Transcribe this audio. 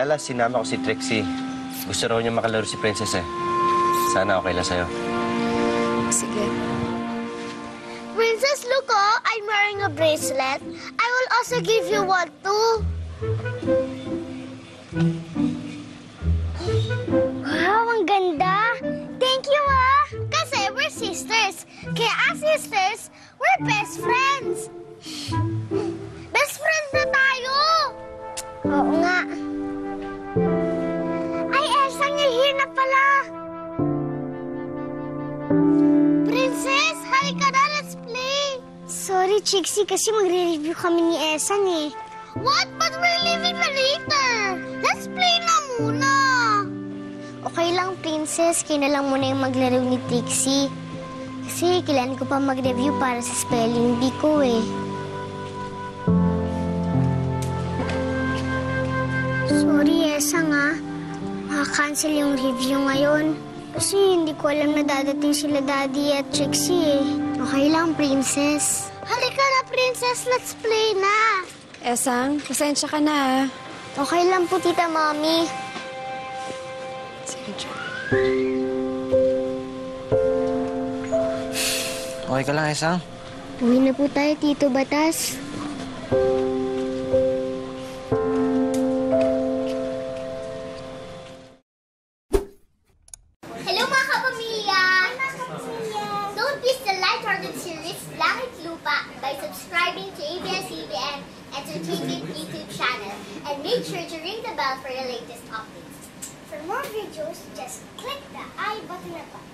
Lala, sinama ko si Trixie. Gusto raw niya makalaro si Princess eh. Sana okay lang sa'yo. Sige. Princess, look oh, I'm wearing a bracelet. I will also give you one too. Wow, ang ganda. Thank you ah. Kasi we're sisters. Kaya as sisters, we're best friends. Best friends na tayo. Oo nga. Ay, Elsang, you're here na pala. Princess, halika na, let's play. Sorry, Trixie, kasi magre-review kami ni Esang eh. What? But we're leaving na later. Let's play na muna. Okay lang, Princess. Kayo na lang muna yung maglaro ni Trixie. Kasi kailangan ko pa mag-review para sa spelling bee ko eh. Sorry, Esang ah. Maka-cancel yung review ngayon. Kasi hindi ko alam na dadating sila Daddy at Trixie eh. Okay lang, Princess. Halika na, Princess. Let's play na. Esang, pasensya ka na. Okay lang po, Tita Mommy. Sige, John. Okay ka lang, Esang? Uwi na po tayo, Tito Batas. Hello mga kapamilya! Don't miss the light-hearted series Langit Lupa by subscribing to ABS-CBN Entertainment YouTube channel and make sure to ring the bell for the latest updates. For more videos, just click the I button above.